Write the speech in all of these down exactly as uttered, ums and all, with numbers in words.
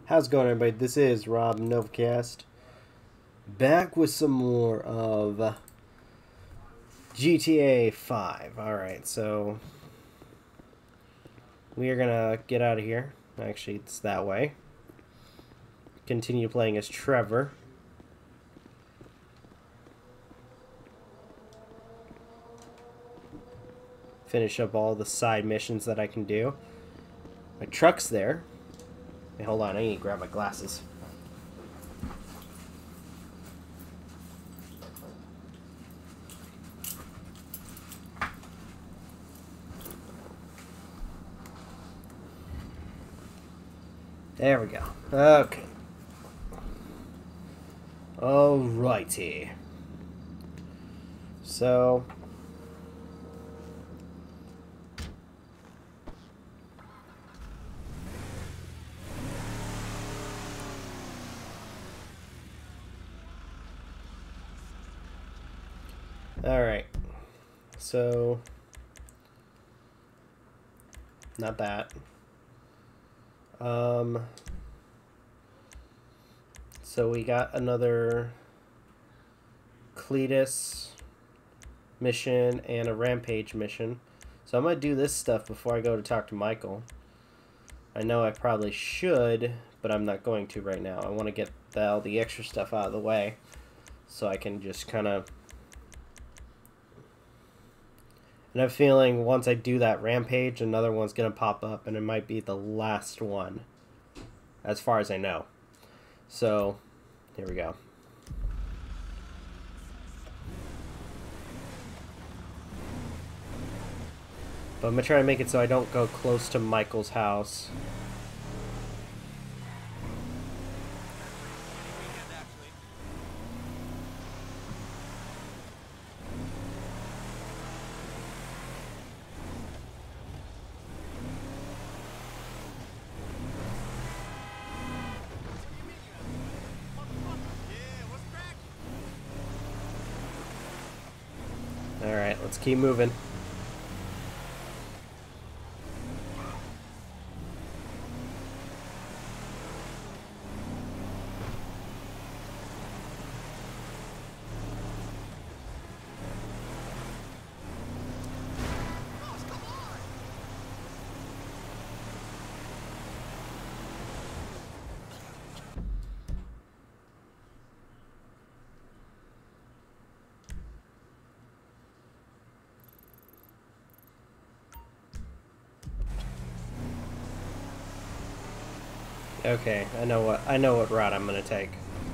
How's it going, everybody? This is Rob Novacast, back with some more of G T A five. Alright, so we are gonna get out of here. Actually, it's that way. Continue playing as Trevor. Finish up all the side missions that I can do. My truck's there. Hey, hold on, I need to grab my glasses. There we go. Okay. Alrighty. So... Alright, so, not that, um, so we got another Cletus mission and a Rampage mission, so I'm going to do this stuff before I go to talk to Michael. I know I probably should, but I'm not going to right now. I want to get the, all the extra stuff out of the way, so I can just kind of... And I'm feeling once I do that Rampage, another one's going to pop up, and it might be the last one, as far as I know. So, here we go. But I'm going to try to make it so I don't go close to Michael's house. Alright, let's keep moving. Okay, I know what I know what route I'm gonna take.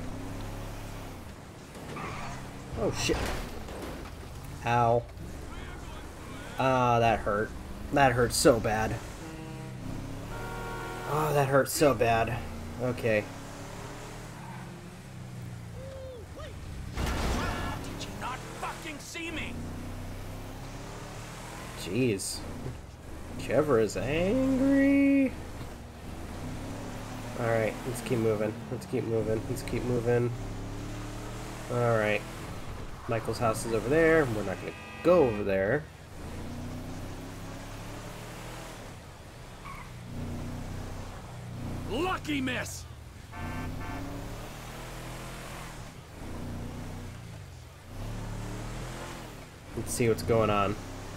Oh shit. Ow. Ah, that hurt. That hurt so bad. Oh, that hurt so bad. Okay. Did you not fucking see me? Jeez. Trevor is angry. Alright, let's keep moving. Let's keep moving. Let's keep moving. Alright. Michael's house is over there. We're not going to go over there. Lucky miss! Let's see what's going on.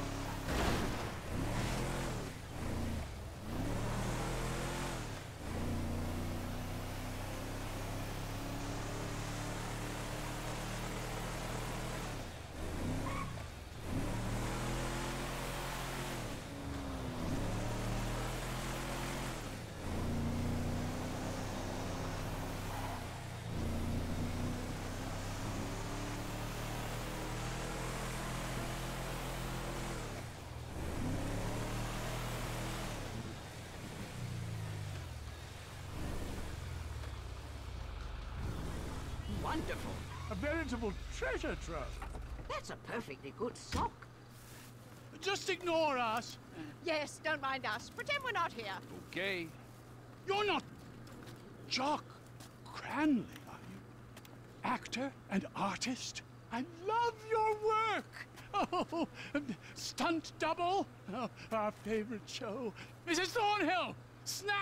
Wonderful. A veritable treasure trove. That's a perfectly good sock. Just ignore us. Yes, don't mind us. Pretend we're not here. Okay. You're not Jock Cranley, are you? Actor and artist? I love your work. Oh, stunt double. Oh, our favorite show. Missus Thornhill, snap.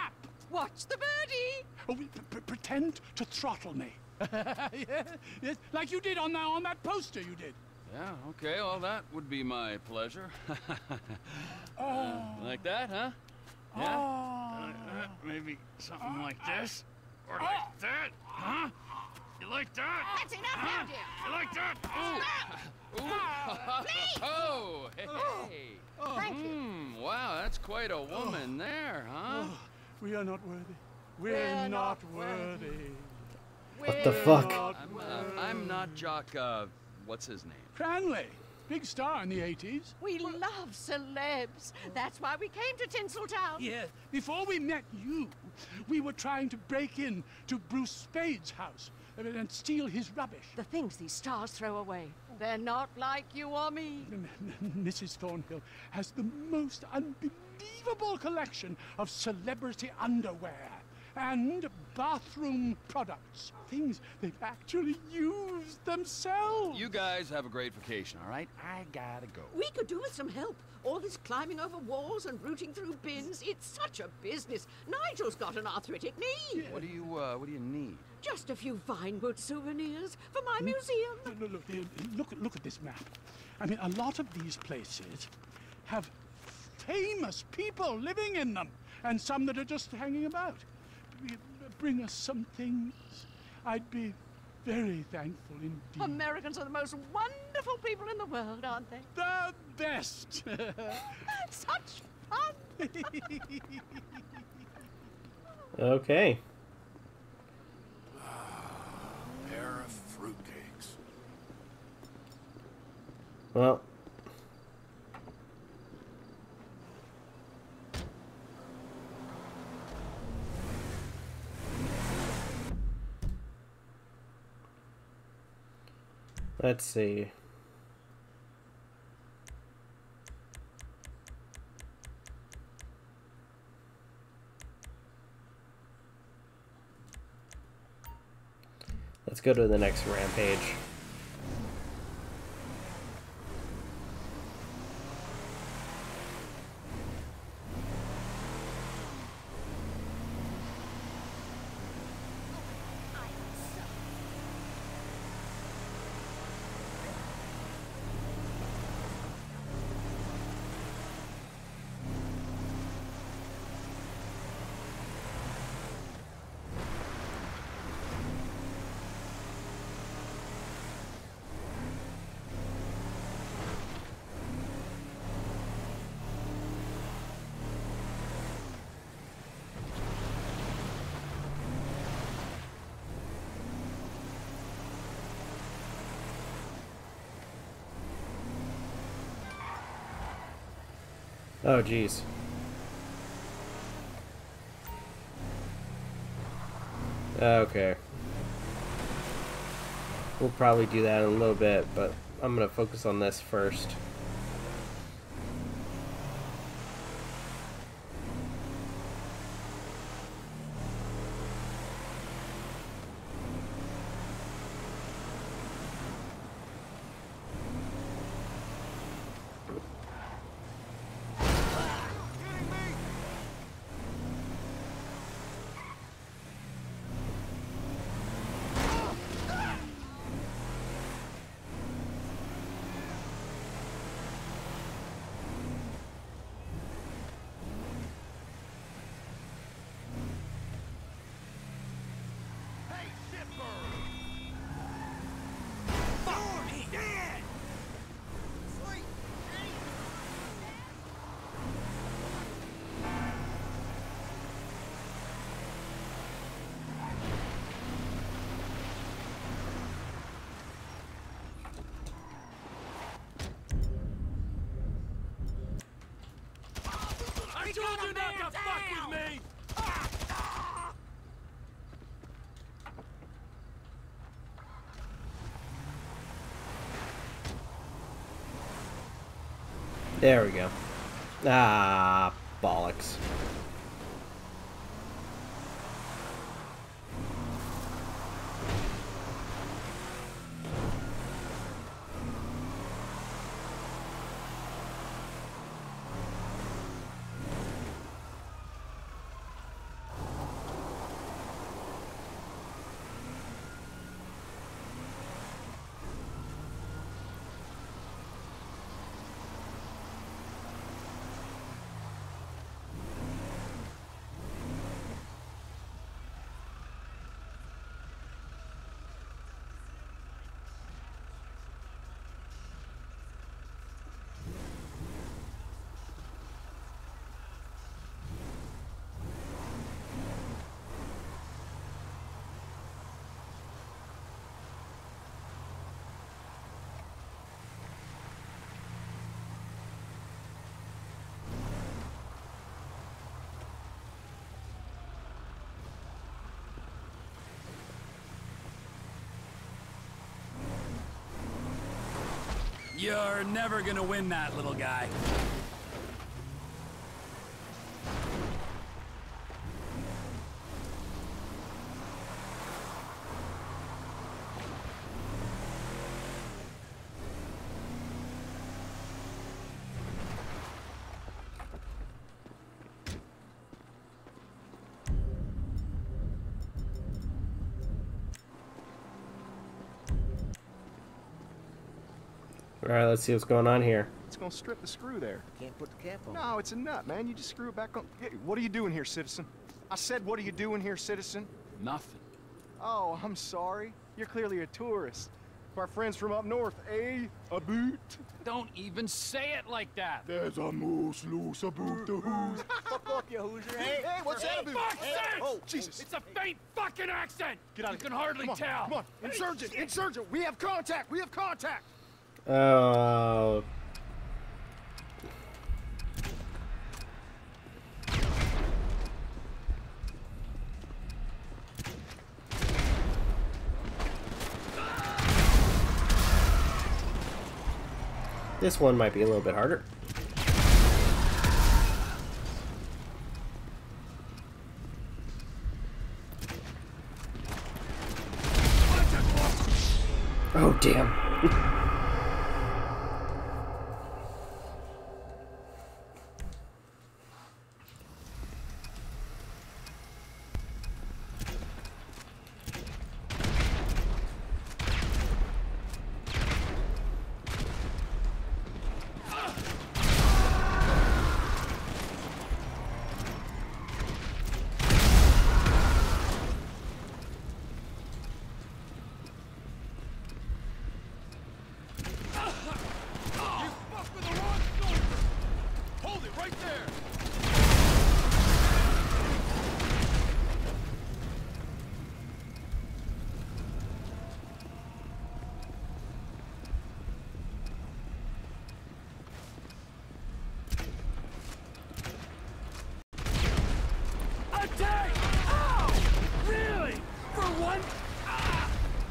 Watch the birdie. Oh, p- p- pretend to throttle me. yes, yes, like you did on that, on that poster you did. Yeah, okay, well, that would be my pleasure. Oh. Uh, like that, huh? Yeah? Oh. Uh, uh, maybe something like this? Or like that? Huh? You like that? That's enough, Huh? now, dear. You like that? Ooh! Ooh! Please. Oh, hey! Oh. Thank you. Hmm, wow, that's quite a woman there, huh? Oh, we are not worthy. We're, We're not, not worthy. What the We're fuck? Not I'm, uh, I'm not Jock, uh, what's his name? Cranley, big star in the eighties. We love celebs. That's why we came to Tinseltown. Yeah. Before we met you, we were trying to break in to Bruce Spade's house and and steal his rubbish. The things these stars throw away. They're not like you or me. Missus Thornhill has the most unbelievable collection of celebrity underwear and bathroom products. Things they've actually used themselves. You guys have a great vacation, all right? I gotta go. We could do with some help. All this climbing over walls and rooting through bins, it's such a business. Nigel's got an arthritic knee. What do you, uh, what do you need? Just a few Vinewood souvenirs for my museum. Look, look, look, look, look at this map. I mean, a lot of these places have famous people living in them, and some that are just hanging about. Bring us some things. I'd be very thankful indeed. Americans are the most wonderful people in the world, aren't they? The best. Such fun. Okay. Pair of fruitcakes. Well. Let's see. Let's go to the next rampage. Oh, geez. Okay. We'll probably do that in a little bit, but I'm going to focus on this first. I told you not to fuck with me! There we go. Ah, bollocks. You're never gonna win that, little guy. Alright, let's see what's going on here. It's gonna strip the screw there. Can't put the cap on. No, it's a nut, man. You just screw it back on. Hey, what are you doing here, citizen? I said, what are you doing here, citizen? Nothing. Oh, I'm sorry. You're clearly a tourist. Our friends from up north, eh? A boot? Don't even say it like that. There's a moose loose about the who's. Fuck off, you Hoosier. Hey, Hey, what's that about? Fuck's Hey, sake! oh, Jesus. It's a faint fucking accent! Get out You of can here. hardly Come on, tell. Come on, insurgent, insurgent. We have contact. We have contact. Oh. This one might be a little bit harder. Oh, damn. Attack! Ow! Really? For one? Ah!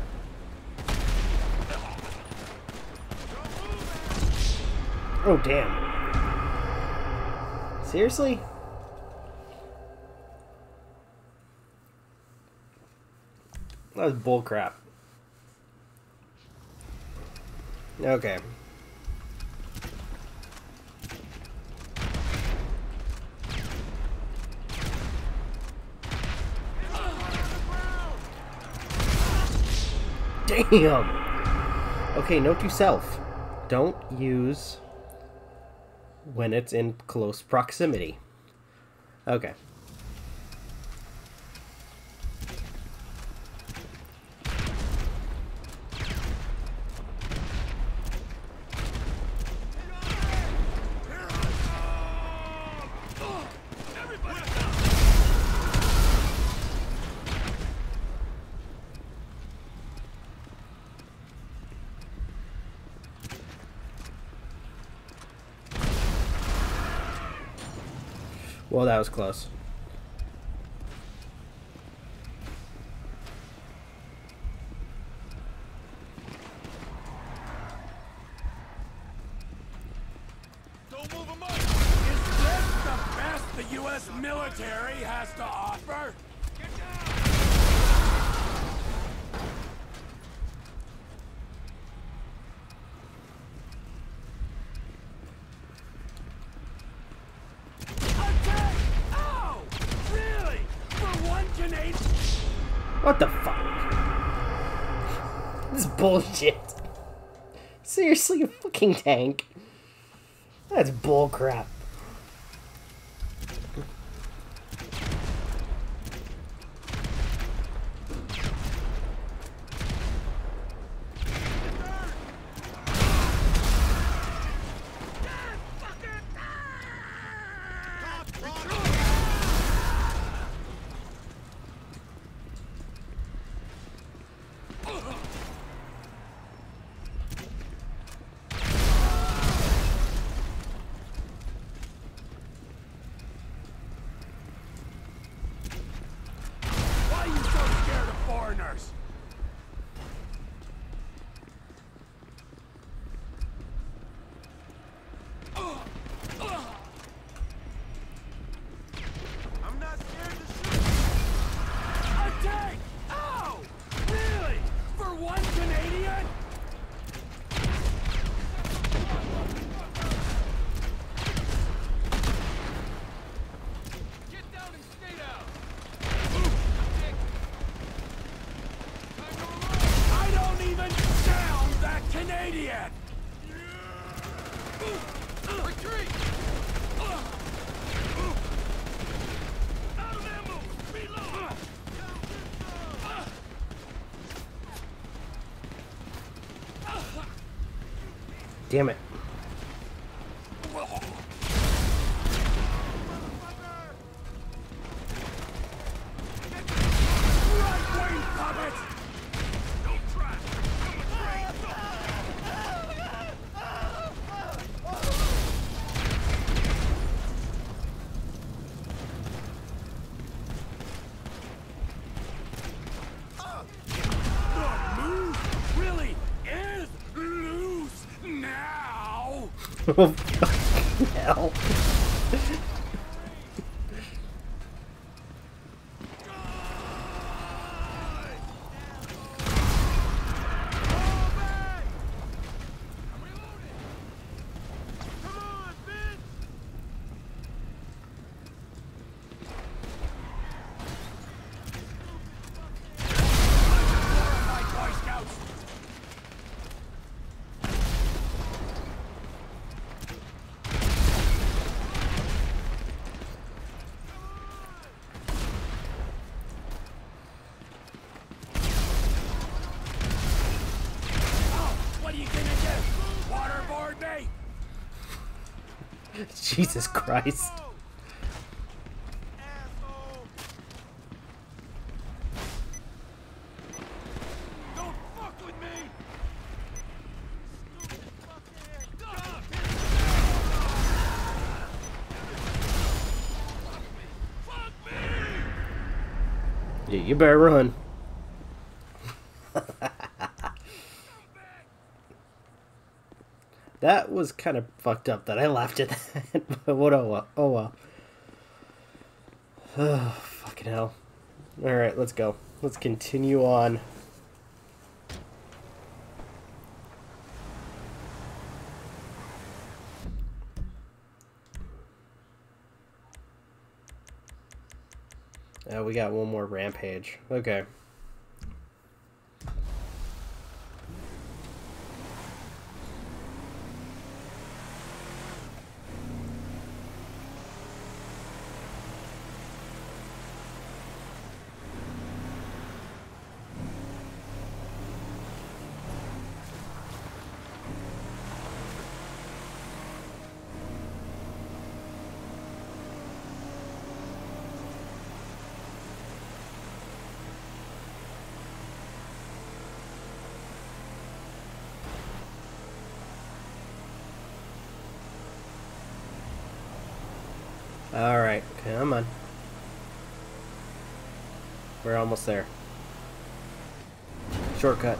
Oh, damn. Seriously? That was bullcrap. Okay. Damn! Okay, note to self. Don't use when it's in close proximity. Okay. Well, that was close. Don't move him up! Is this the best the U S military has to offer? Get down! Attack! Ow! Really? For one Canadian? What the fuck? This is bullshit. Seriously, a fucking tank? That's bullcrap. Why are you so scared of foreigners? Damn it. Right-wing puppets! Don't try. The moose really is loose now! Oh, fucking hell. Boy Scouts! Oh, what are you gonna do? Waterboard me? Jesus Christ. Don't fuck with me! Yeah, you better run. That was kind of fucked up that I laughed at that. But what, oh well. Oh well. Oh, fucking hell. Alright, let's go. Let's continue on. Oh, we got one more rampage. Okay. Alright, come on. We're almost there. Shortcut.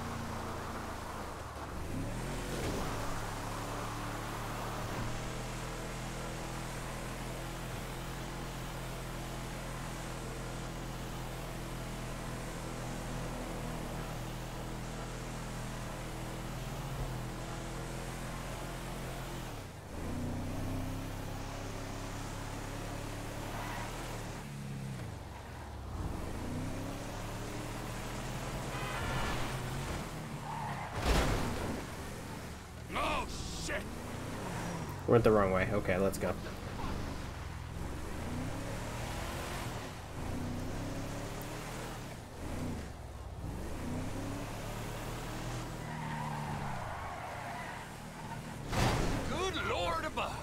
Oh, shit! Went the wrong way. Okay, let's go. Good Lord above!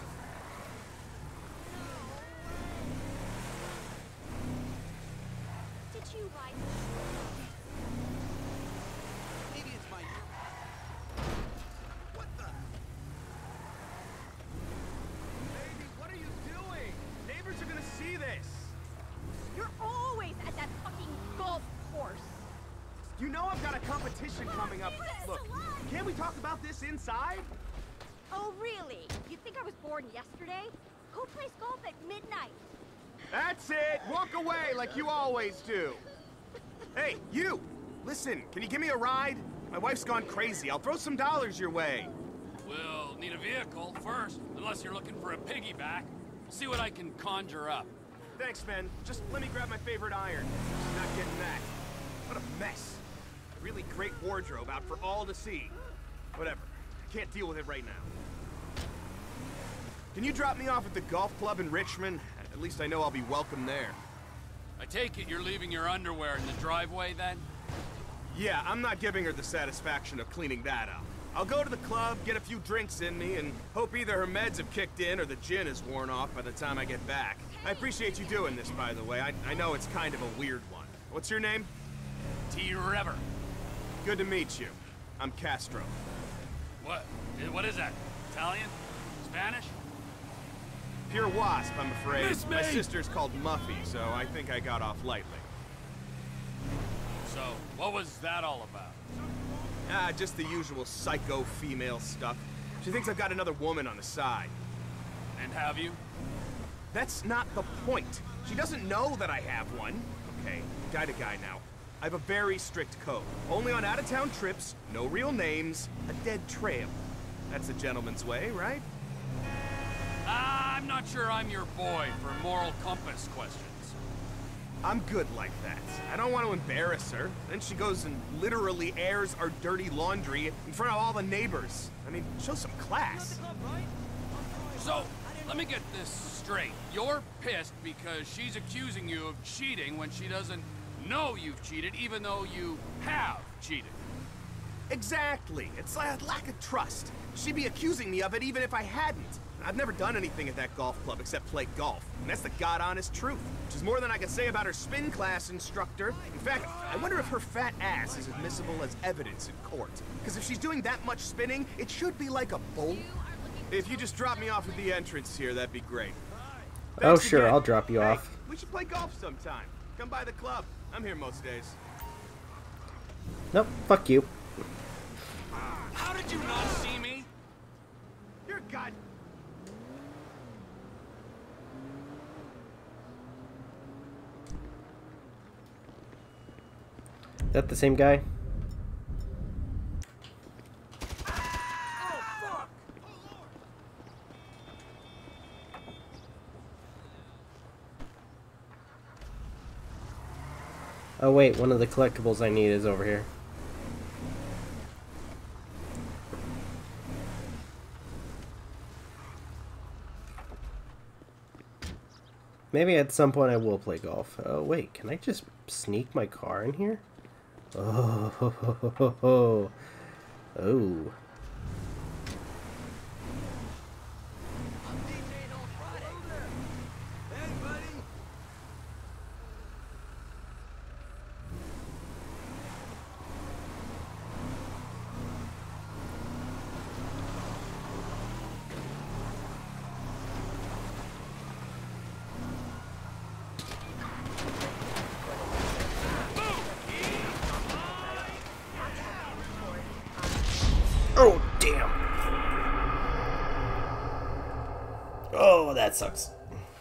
Did you ride? Maybe it's my. What the? Baby, what are you doing? Neighbors are gonna see this. You're always at that fucking golf course. You know I've got a competition coming up. Look, can't we talk about this inside? Oh, really? You think I was born yesterday? Who plays golf at midnight? That's it. Walk away like you always do. Hey, you! Listen, can you give me a ride? My wife's gone crazy. I'll throw some dollars your way. We'll need a vehicle first, unless you're looking for a piggyback. We'll see what I can conjure up. Thanks, man. Just let me grab my favorite iron. Just not getting that. What a mess. A really great wardrobe out for all to see. Whatever. I can't deal with it right now. Can you drop me off at the golf club in Richmond? At least I know I'll be welcome there. I take it you're leaving your underwear in the driveway, then? Yeah, I'm not giving her the satisfaction of cleaning that up. I'll go to the club, get a few drinks in me, and hope either her meds have kicked in or the gin is worn off by the time I get back. I appreciate you doing this, by the way. I, I know it's kind of a weird one. What's your name? T-Rever. Good to meet you. I'm Castro. What? What is that? Italian? Spanish? Pure wasp, I'm afraid. Miss me! My sister's called Muffy, so I think I got off lightly. So, what was that all about? Ah, just the usual psycho female stuff. She thinks I've got another woman on the side. And have you? That's not the point. She doesn't know that I have one. Okay, guy to guy now. I have a very strict code. Only on out-of-town trips, no real names, a dead trail. That's a gentleman's way, right? Uh, I'm not sure I'm your boy for moral compass questions. I'm good like that. I don't want to embarrass her. Then she goes and literally airs our dirty laundry in front of all the neighbors. I mean, show some class. So, let me get this straight. You're pissed because she's accusing you of cheating when she doesn't know you've cheated, even though you have cheated. Exactly. It's like a lack of trust. She'd be accusing me of it even if I hadn't. I've never done anything at that golf club except play golf. And that's the god-honest truth, which is more than I can say about her spin class instructor. In fact, I wonder if her fat ass is admissible as evidence in court. Because if she's doing that much spinning, it should be like a bowl. If you just drop me off at the entrance here, that'd be great. Oh, Thanks sure, again. I'll drop you Hey, off. we should play golf sometime. Come by the club. I'm here most days. Nope, fuck you. How did you not see me? You're a god... That the same guy? Oh wait, one of the collectibles I need is over here. Maybe at some point I will play golf. Oh wait, can I just sneak my car in here? Oh, ho, ho, ho, ho, ho. Oh. Oh, damn. Oh, that sucks.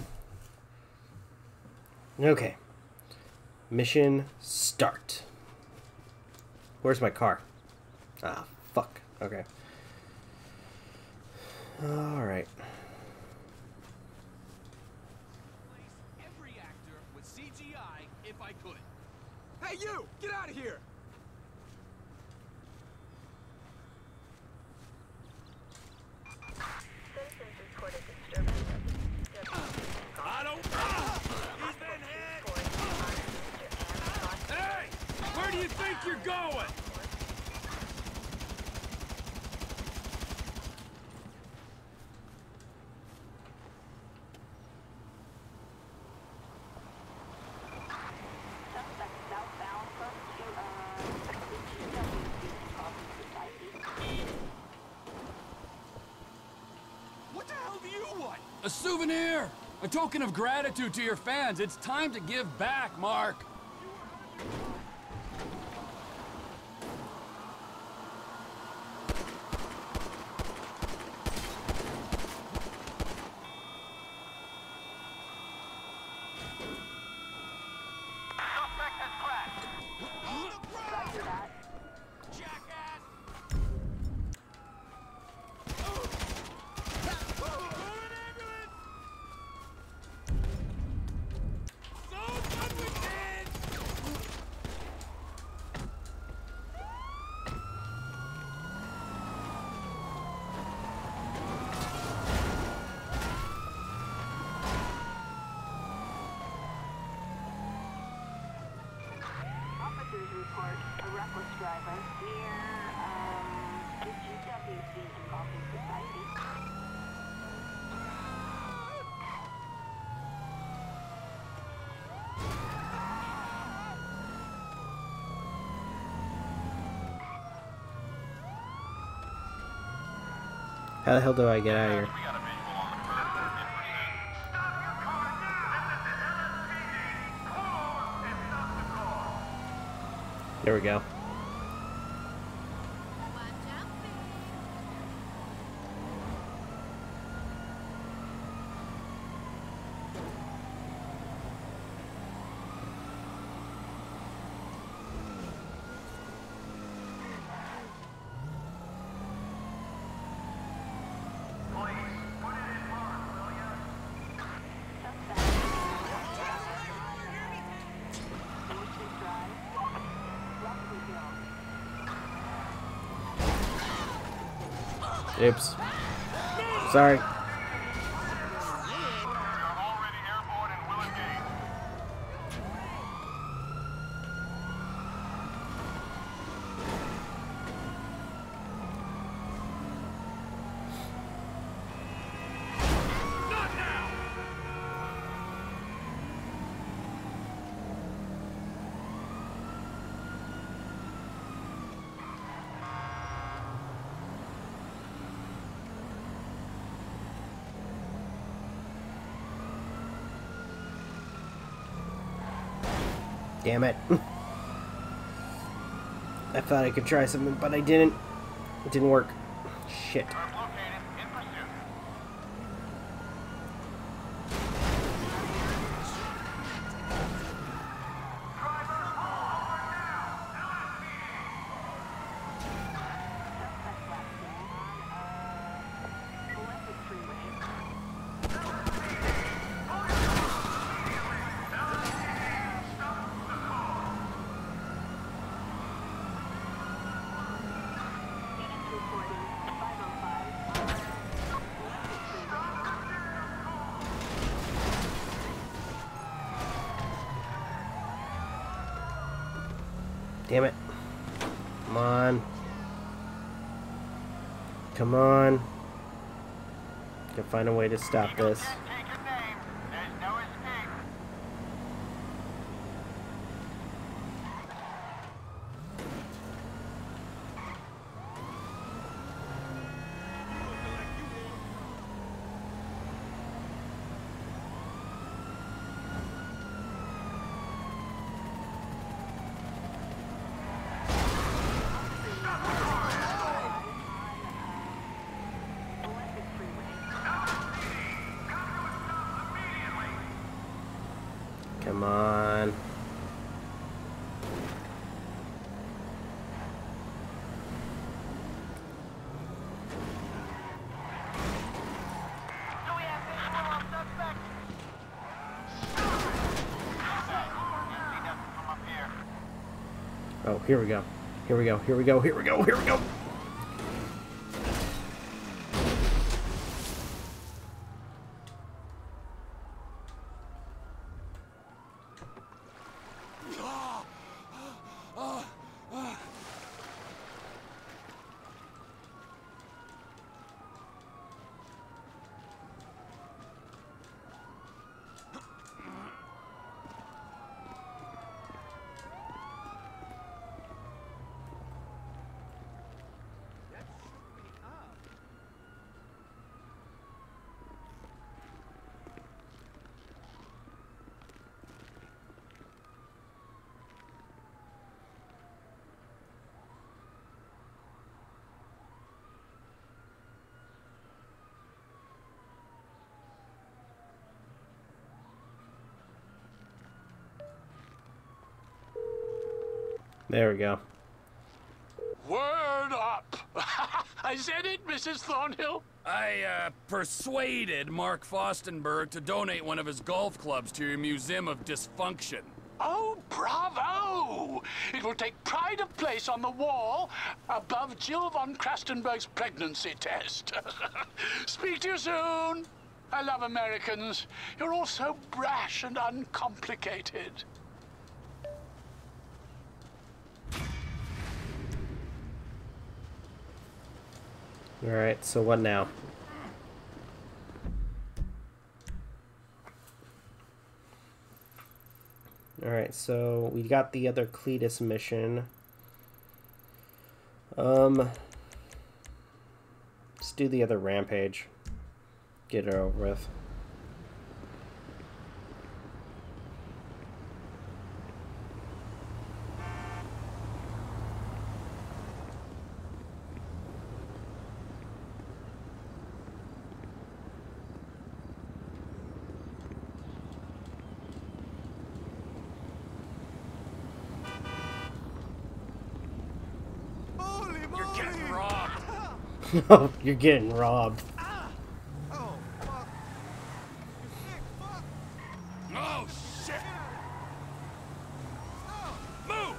Okay. Mission start. Where's my car? Ah, fuck. Okay. Alright. Every actor with C G I if I could. Hey, you! Get out of here! I don't... Ah! He's been hit! Hey! Where do you think you're going? What the hell do you want? A souvenir! A token of gratitude to your fans. It's time to give back, Mark. Officers report a reckless driver near, um, How the hell do I get out of here? There we go. Oops. Sorry. Damn it. I thought I could try something, but I didn't. It didn't work. Shit. Damn it. Come on. Come on. Can find a way to stop this. Come on. Oh, here we go. Here we go. Here we go. Here we go. Here we go. There we go. Word up! I said it, Missus Thornhill. I, uh, persuaded Mark Fostenberg to donate one of his golf clubs to your Museum of Dysfunction. Oh, bravo! It will take pride of place on the wall above Jill von Krastenberg's pregnancy test. Speak to you soon. I love Americans. You're all so brash and uncomplicated. Alright, so what now? Alright, so we got the other Cletus mission. Um, let's do the other Rampage. Get it over with. You're getting robbed. Oh, you're getting robbed. Oh, fuck. You're sick, fuck. Oh, shit. Move!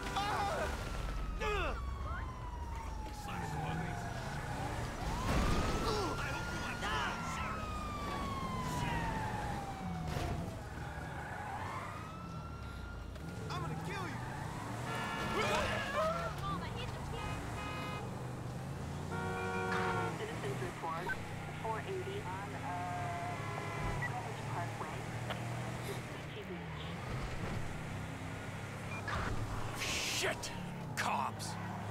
I'm gonna kill you. Citizens report four eighty on uh, Greenwich Parkway. Beachy Beach. Shit! Cops!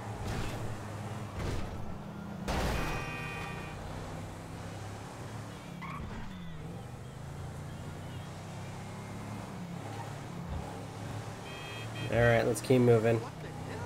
Alright, let's keep moving. What the hell?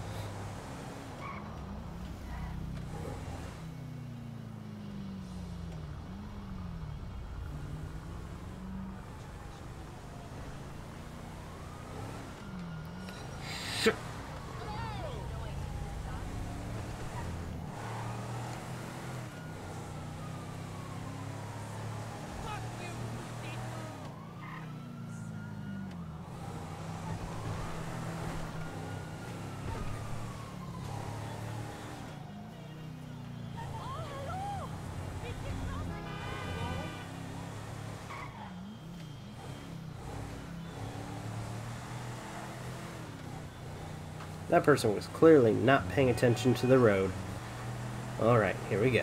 That person was clearly not paying attention to the road. Alright, here we go.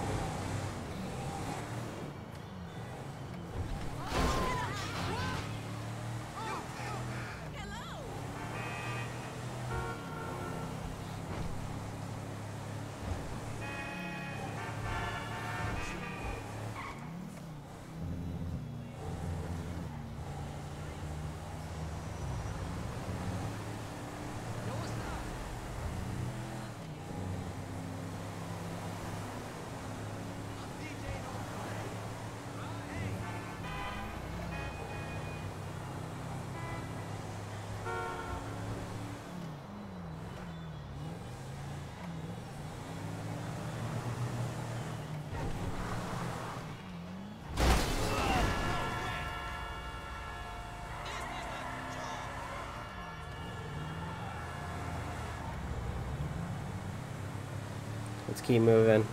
Let's keep moving.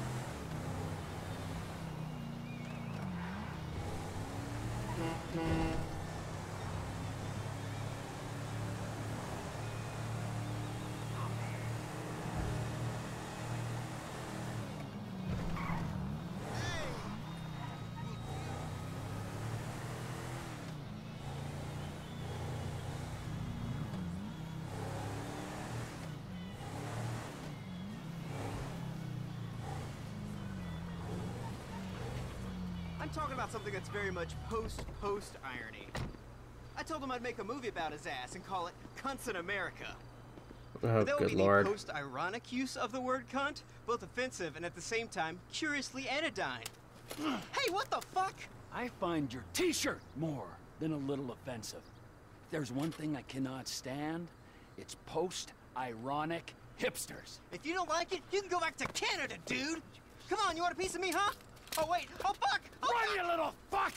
I'm talking about something that's very much post-post irony. I told him I'd make a movie about his ass and call it Cunts in America. Oh, That would good be lord. the post-ironic use of the word cunt, both offensive and at the same time curiously anodyne. Hey, what the fuck? I find your t-shirt more than a little offensive. If there's one thing I cannot stand, it's post-ironic hipsters. If you don't like it, you can go back to Canada, dude. Come on, you want a piece of me, huh? Oh wait, oh fuck! Oh, Run, fuck! you little fuck!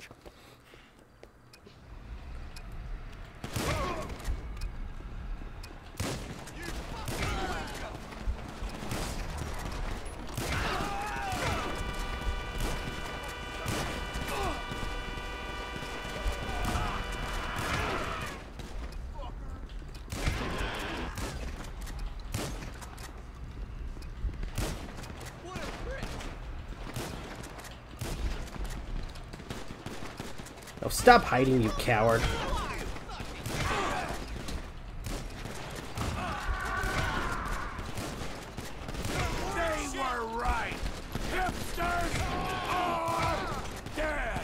What a prick! Oh, stop hiding, you coward. They were right. Hipsters are dead.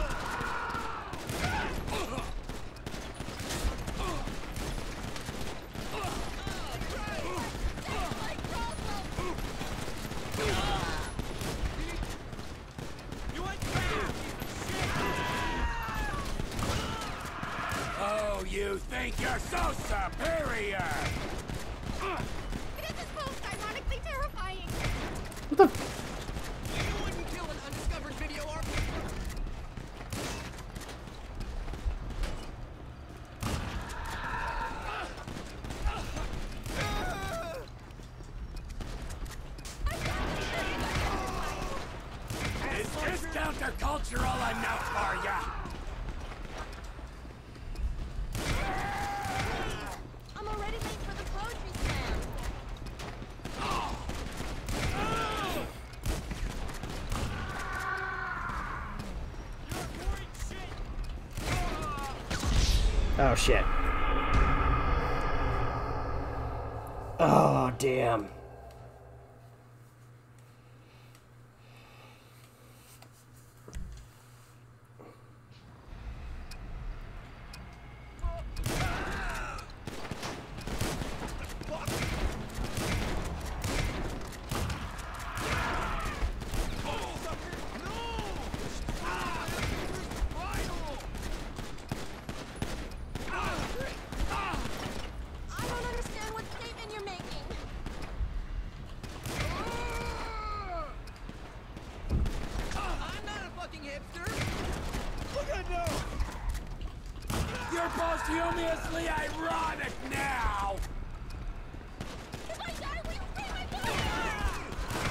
Oh, you think you're so superior? It is most ironically terrifying. What the? You wouldn't kill an undiscovered video art. Is this countercultural enough for ya? I'm already late for the poetry slam. Oh, shit. Oh, damn. I don't understand what statement you're making. I'm not a fucking hipster. Look at no. You're posthumously ironic now! If I die, will you free my body?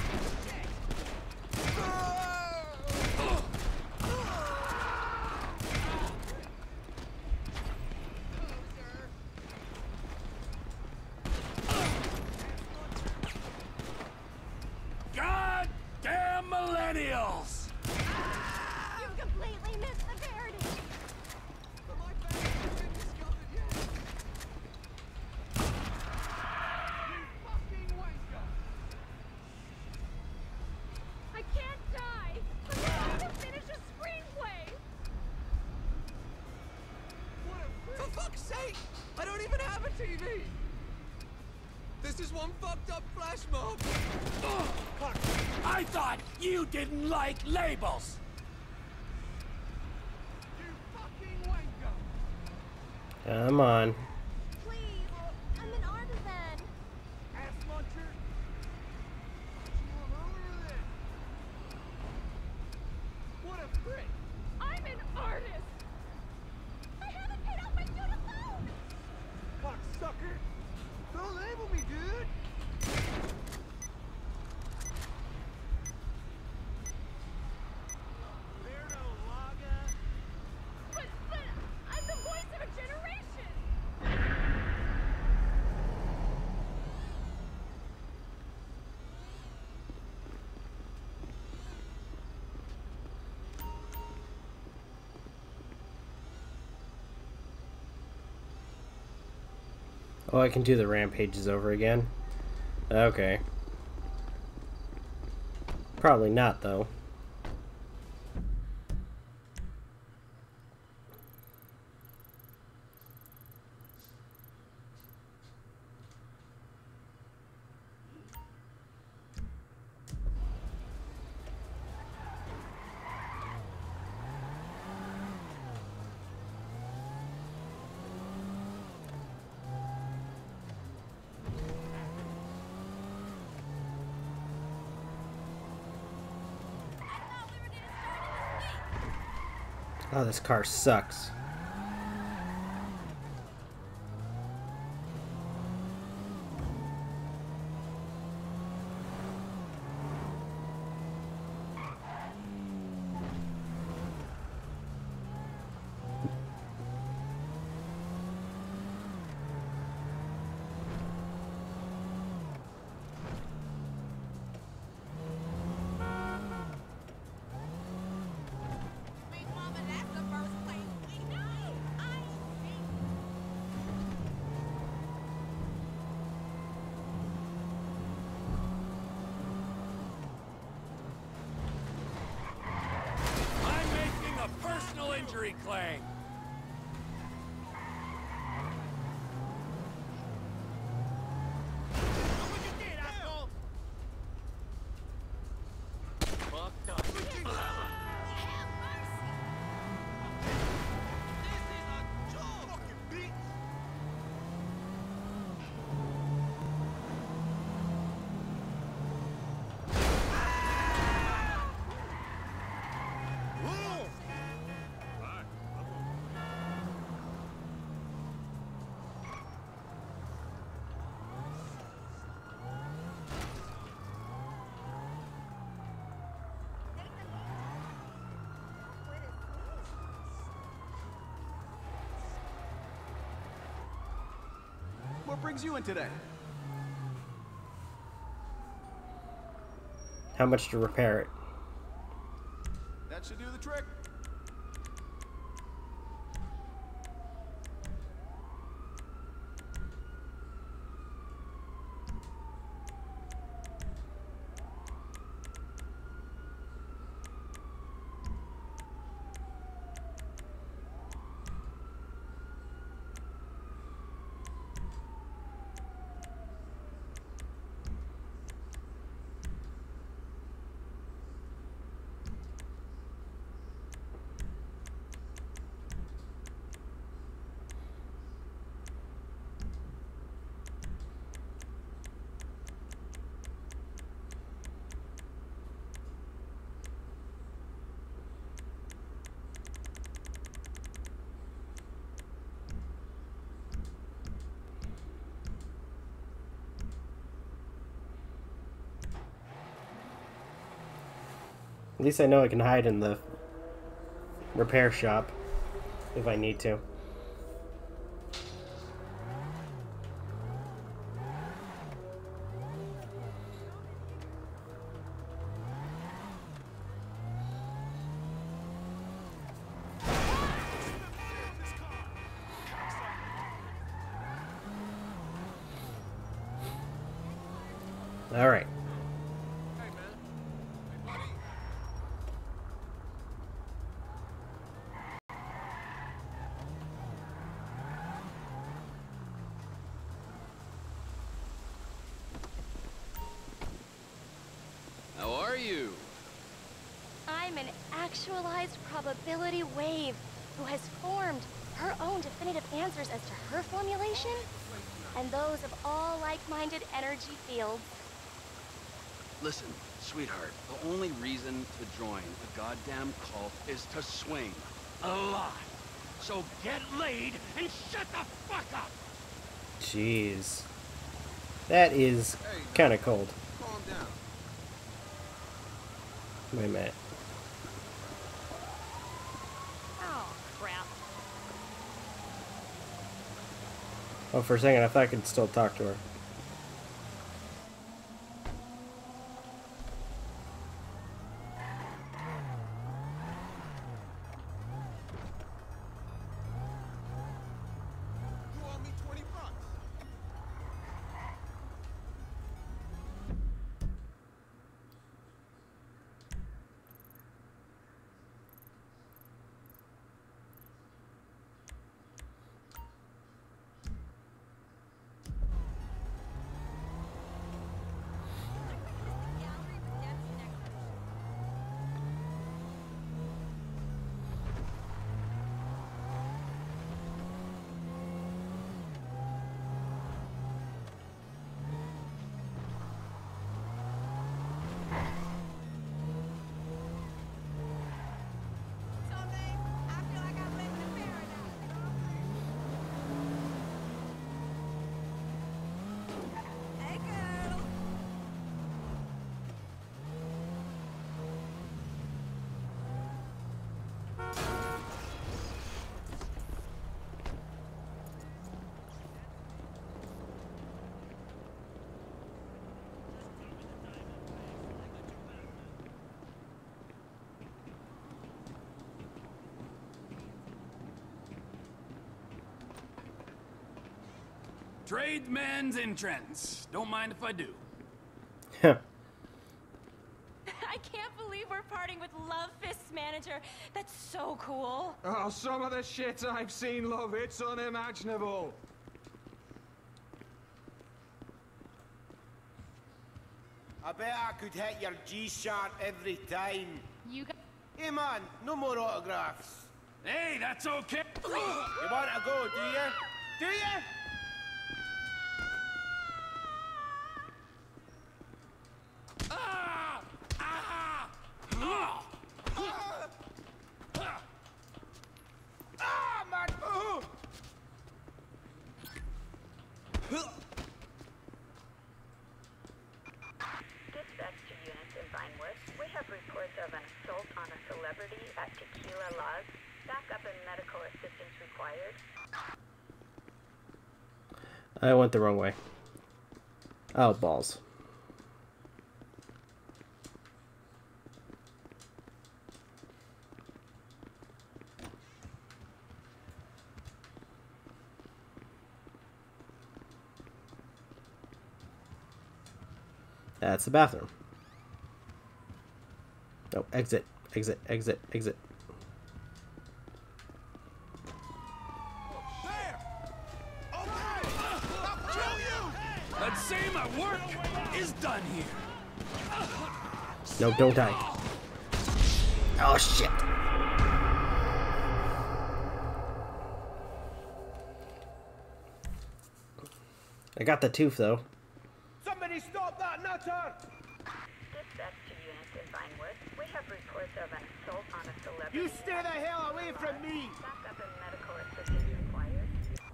Goddamn millennials! You completely missed the parody. I can't die. I'm trying to finish a screenplay. For fuck's sake! I don't even have a T V! This is one fucked up flash mob! I thought you didn't like labels! You fucking wanker! Come on. Please, I'm an artisan. Ass muncher! What a prick! I'm an artist. I haven't paid off my student loan. Cocksucker! Don't label me, dude! Weirdo Laga! But, but I'm the voice of a generation. Oh, I can do the rampages over again. Okay. Probably not, though. Oh, this car sucks. Big Mama, that's the first place injury claim. What brings you in today? How much to repair it? That should do the trick. At least I know I can hide in the repair shop if I need to. All right. How are you? I'm an actualized probability wave who has formed her own definitive answers as to her formulation and those of all like-minded energy fields. Listen, sweetheart, the only reason to join a goddamn cult is to swing a lot. So get laid and shut the fuck up! Jeez. That is kind of cold. Calm down. Wait a minute. Oh, crap. Oh, for a second I thought I could still talk to her. You owe me twenty bucks. Tradesman's entrance. Don't mind if I do. Huh. I can't believe we're parting with Love Fist's manager. That's so cool. Oh, some of the shit I've seen, love, it's unimaginable. I bet I could hit your G-sharp every time. You got... Hey man, no more autographs. Hey, that's okay. You want to go, do you? Do you? Ah! Ah! Ah! Ah, man! Oh. Dispatch to units in Vinewood. We have reports of an assault on a celebrity at Tequila Lodge. Backup and medical assistance required. I went the wrong way. Oh, balls. That's the bathroom. No, exit, exit, exit, exit. Let's say my work is done here. No, don't die. Oh, shit. I got the tooth, though. Somebody stop that nutter! Dispatch to units in Vinewood. We have reports of an assault on a celebrity. You stay the hell away from me! Backup and medical assistance required.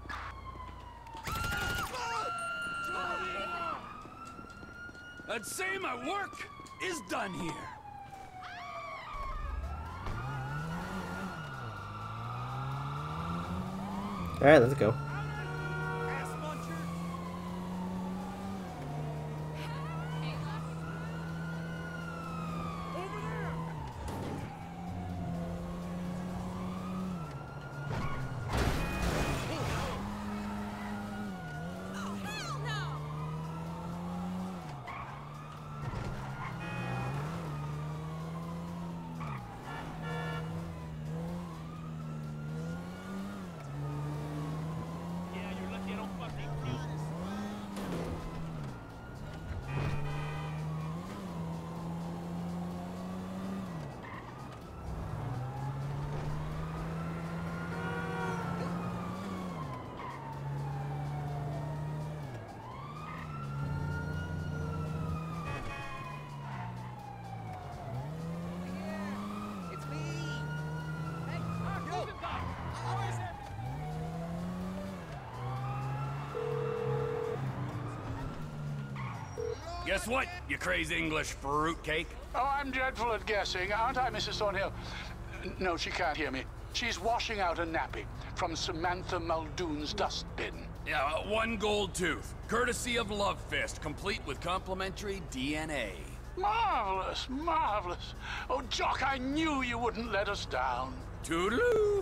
Let's say my work is done here. All right, let's go. Guess what, you crazy English fruitcake? Oh, I'm dreadful at guessing, aren't I, Missus Thornhill? No, she can't hear me. She's washing out a nappy from Samantha Muldoon's dustbin. Yeah, uh, one gold tooth, courtesy of Love Fist, complete with complimentary D N A. Marvelous, marvelous. Oh, Jock, I knew you wouldn't let us down. Toodaloo!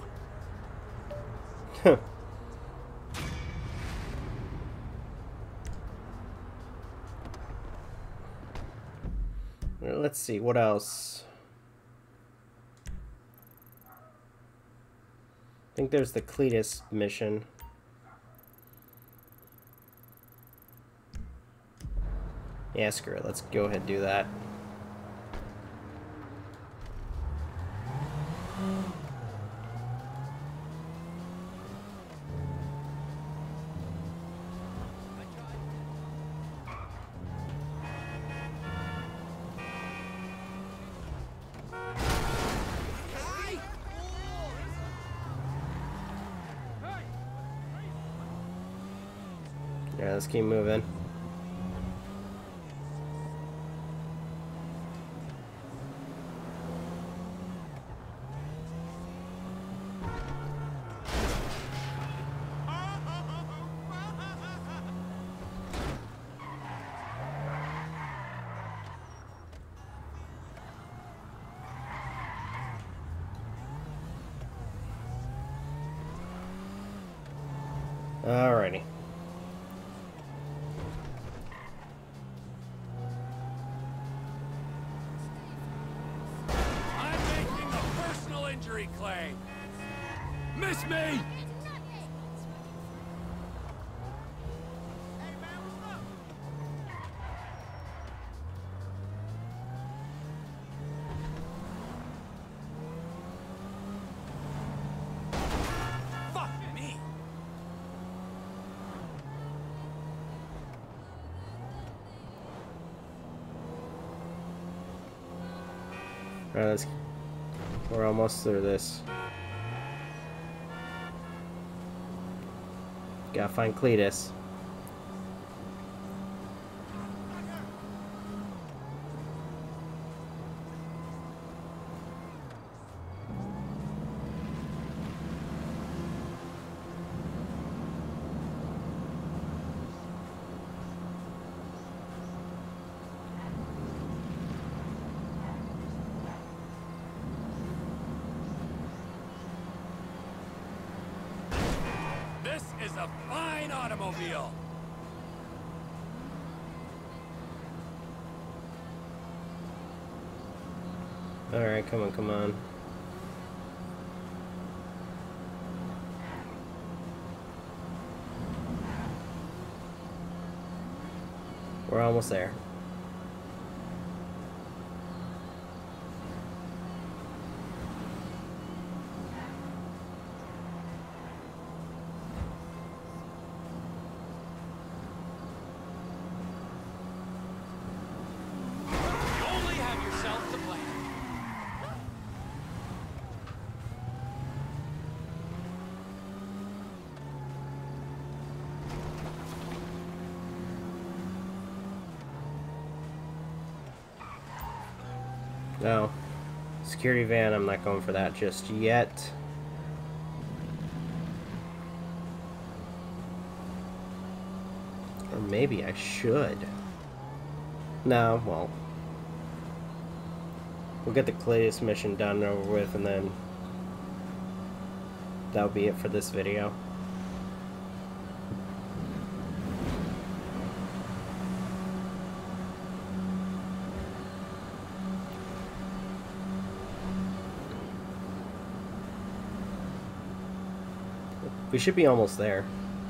Let's see, what else? I think there's the Cletus mission. Yeah, screw it. Let's go ahead and do that. Yeah, let's keep moving. Alrighty. injury claim. Miss me! Fuck me! Alright, let's... We're almost through this. Gotta find Cletus. This is a fine automobile. Alright, come on, come on. We're almost there. No. Security van, I'm not going for that just yet. Or maybe I should. No, well. We'll get the Cletus mission done and over with, and then that'll be it for this video. We should be almost there.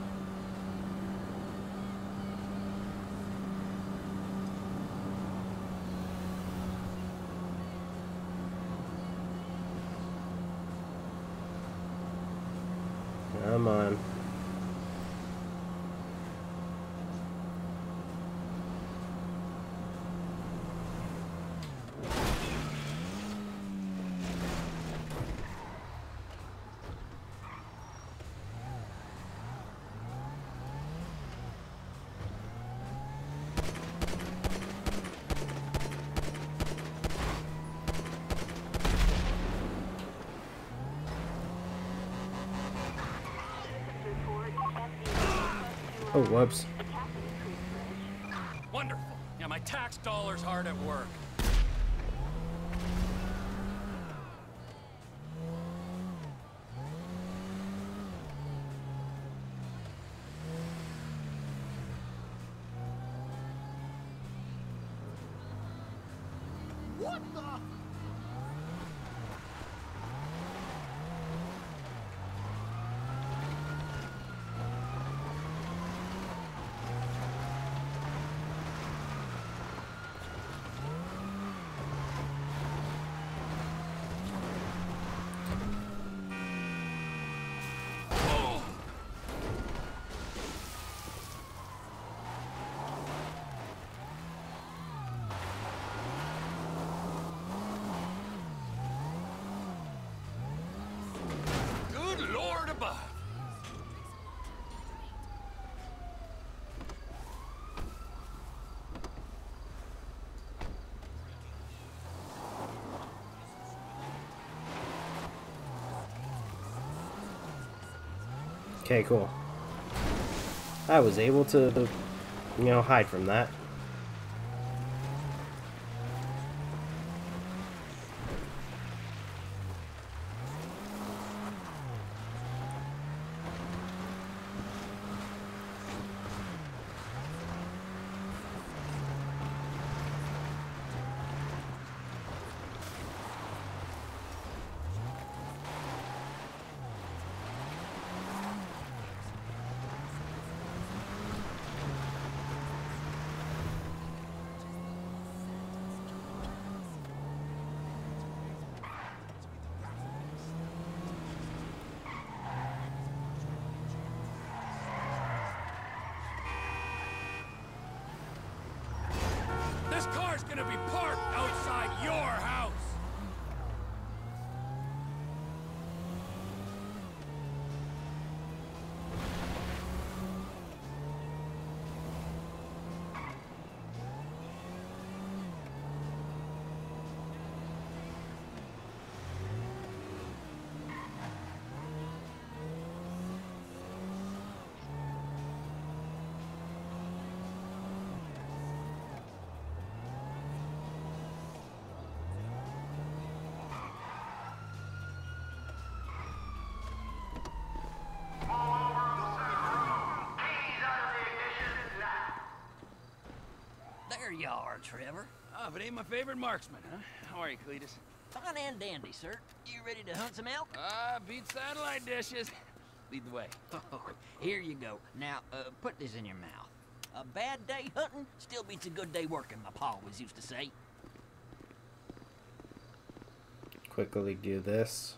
Come on. Oh, whoops. Wonderful. Yeah, my tax dollar's hard at work. What the? Good Lord above. Okay, cool. I was able to, you know, hide from that. There you are, Trevor. Ah, but ain't my favorite marksman, huh? How are you, Cletus? Fine and dandy, sir. You ready to hunt some elk? Ah, beat satellite dishes. Lead the way. Oh, here you go. Now, uh, put this in your mouth. A bad day hunting still beats a good day working, my pa always used to say. Quickly do this.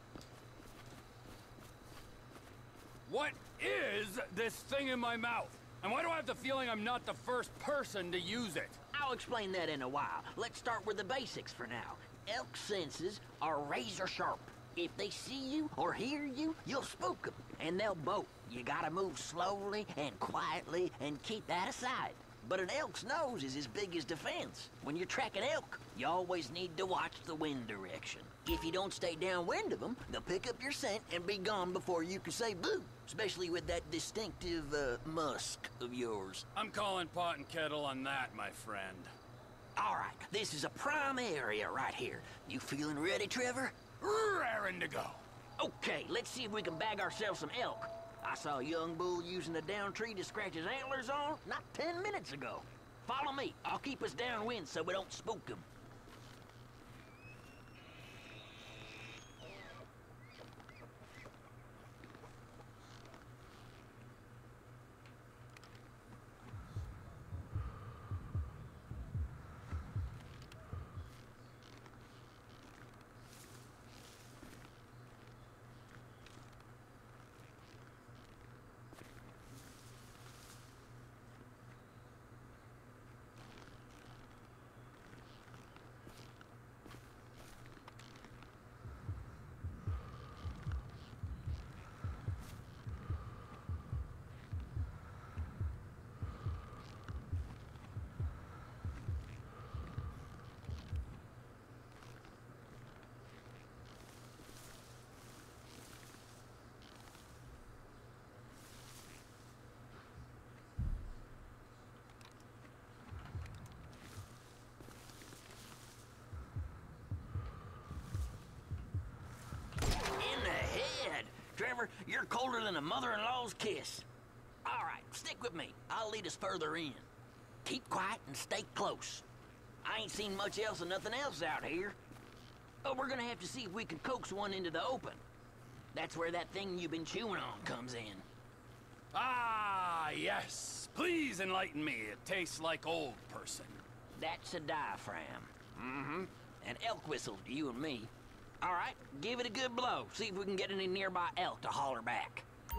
What is this thing in my mouth? And why do I have the feeling I'm not the first person to use it? I'll explain that in a while. Let's start with the basics for now. Elk senses are razor sharp. If they see you or hear you, you'll spook them, and they'll bolt. You gotta move slowly and quietly and keep that aside. But an elk's nose is as big as defense. When you're tracking elk, you always need to watch the wind direction. If you don't stay downwind of them, they'll pick up your scent and be gone before you can say boo, especially with that distinctive uh, musk of yours. I'm calling pot and kettle on that, my friend. All right, this is a prime area right here. You feeling ready, Trevor? Raring to go. Okay, let's see if we can bag ourselves some elk. I saw a young bull using a down tree to scratch his antlers on not ten minutes ago. Follow me. I'll keep us downwind so we don't spook him. Trevor, you're colder than a mother-in-law's kiss. All right, stick with me. I'll lead us further in. Keep quiet and stay close. I ain't seen much else and nothing else out here. But we're gonna have to see if we can coax one into the open. That's where that thing you've been chewing on comes in. Ah, yes. Please enlighten me. It tastes like old person. That's a diaphragm. Mm-hmm. An elk whistle to you and me. All right, give it a good blow. See if we can get any nearby elk to holler back.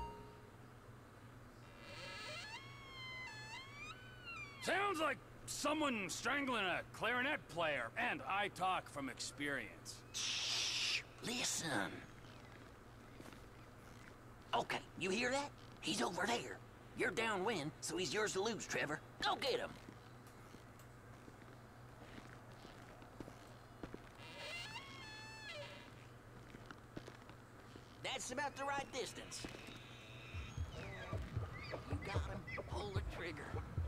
Sounds like someone strangling a clarinet player, and I talk from experience. Shh, listen. Okay, you hear that? He's over there. You're downwind, so he's yours to lose, Trevor. Go get him. That's about the right distance. You got him. Pull the trigger.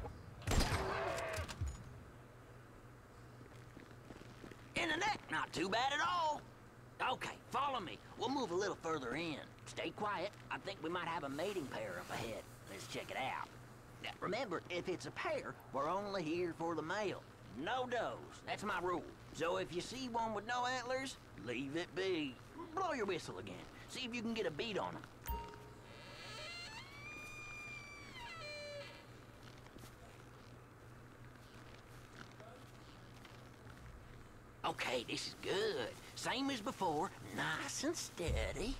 In the neck, not too bad at all. Okay, follow me. We'll move a little further in. Stay quiet. I think we might have a mating pair up ahead. Let's check it out. Now, remember, if it's a pair, we're only here for the male. No does. That's my rule. So if you see one with no antlers, leave it be. Blow your whistle again. See if you can get a beat on them. Okay, this is good. Same as before, nice and steady.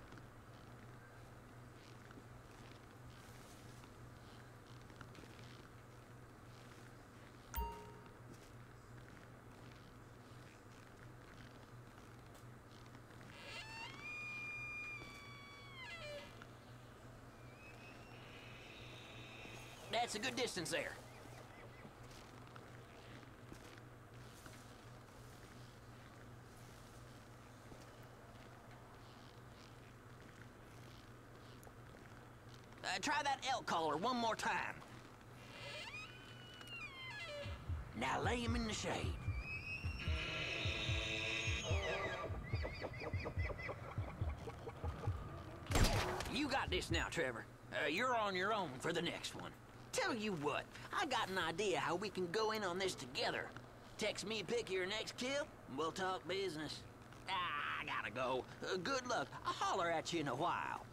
That's a good distance there. Uh, try that elk collar one more time. Now lay him in the shade. You got this now, Trevor. Uh, you're on your own for the next one. Tell you what, I got an idea how we can go in on this together. Text me a pic of your next kill, and we'll talk business. Ah, I gotta go. Uh, good luck. I'll holler at you in a while.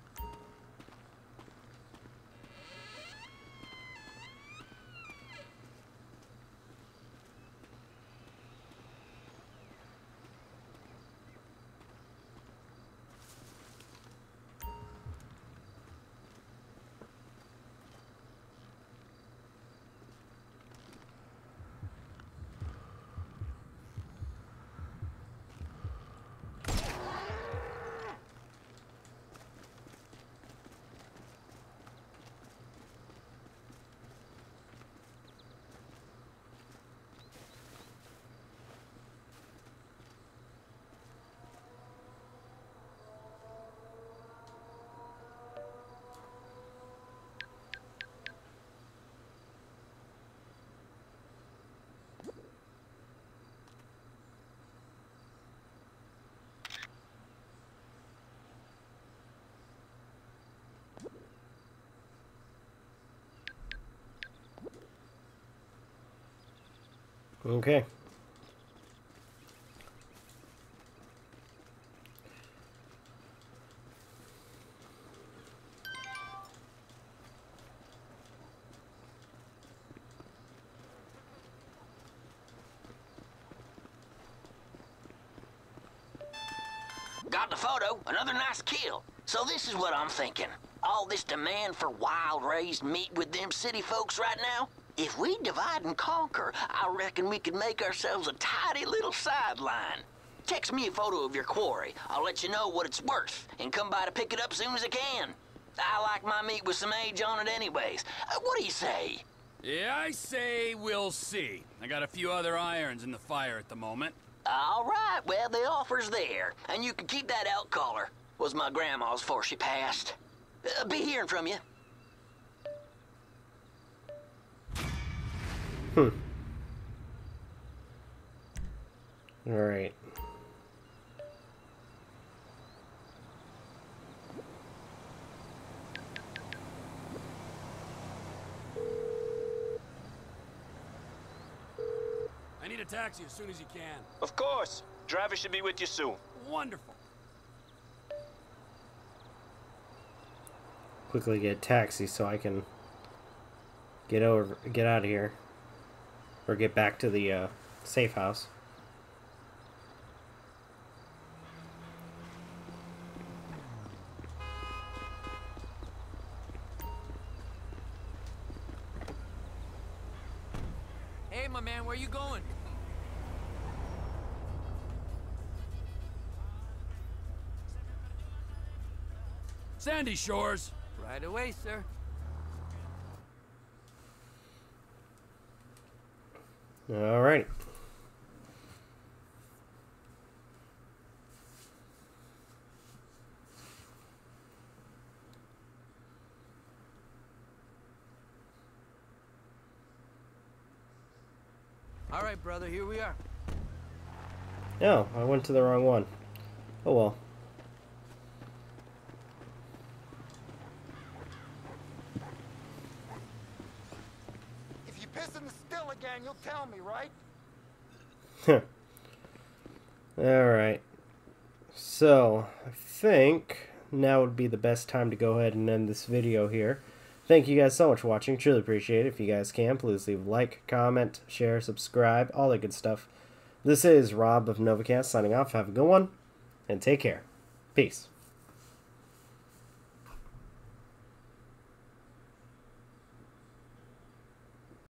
Okay. Got the photo. Another nice kill. So this is what I'm thinking. All this demand for wild-raised meat with them city folks right now? If we divide and conquer, I reckon we could make ourselves a tidy little sideline. Text me a photo of your quarry. I'll let you know what it's worth, and come by to pick it up soon as I can. I like my meat with some age on it anyways. Uh, what do you say? Yeah, I say we'll see. I got a few other irons in the fire at the moment. All right, well, the offer's there, and you can keep that elk collar. Was my grandma's before she passed. Uh, be hearing from you. Hmm. All right. I need a taxi as soon as you can. Of course. Driver should be with you soon. Wonderful. Quickly get a taxi so I can get over, get out of here, or get back to the uh, safe house. Hey, my man, where you going? Sandy Shores. Right away, sir. All right. All right, brother, here we are. No, I went to the wrong one. Oh well. If you piss in the still again, you'll tell me, right? Alright. So, I think now would be the best time to go ahead and end this video here. Thank you guys so much for watching. Truly appreciate it. If you guys can, please leave a like, comment, share, subscribe, all that good stuff. This is Rob of NovaCast signing off. Have a good one, and take care. Peace.